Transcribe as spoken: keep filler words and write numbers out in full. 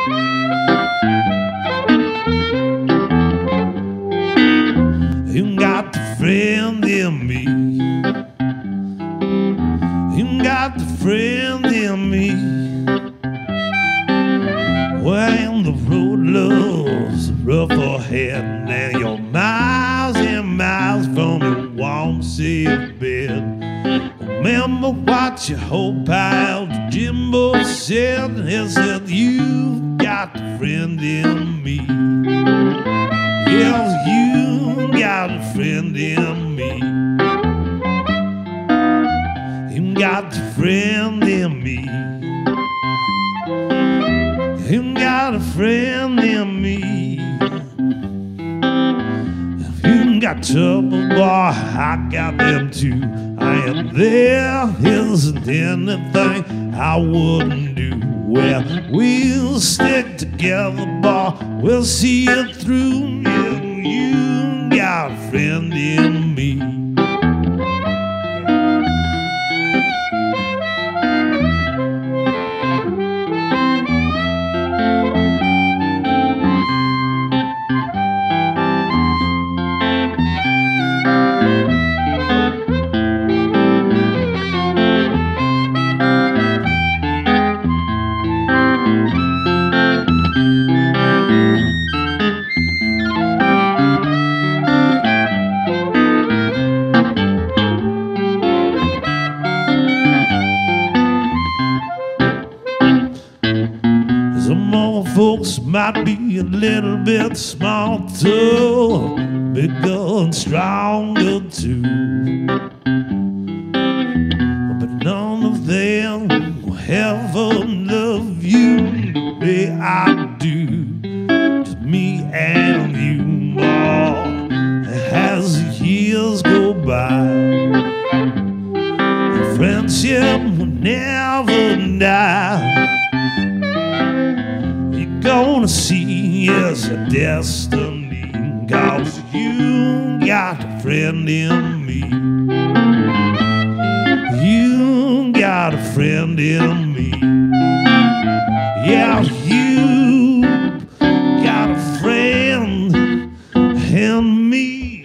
You got the friend in me. You got the friend in me. When the road looks rough ahead and you're miles and miles from your warm, safe bed, remember what your whole pal Jimbo said. He said, you've got a friend in me. Yes, you got a friend in me. You got a friend in me. You got a friend in me. If you got trouble, boy, I got them too. I am there, isn't anything I wouldn't do. Well, we'll stick together, boy, we'll see it through. Yeah, you got a friend in me. Some more folks might be a little bit small too, bigger and stronger too, but none of them will ever love you the way I do. Just me and you more. As the years go by, the friendship will never die. Gonna see is a destiny, 'cause you got a friend in me. You got a friend in me. Yeah, you got a friend in me.